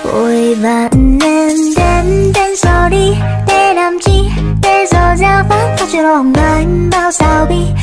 Vội vã nên đến giờ đi, để làm chi, để giờ giao vắng cho lòng anh bao sao bi.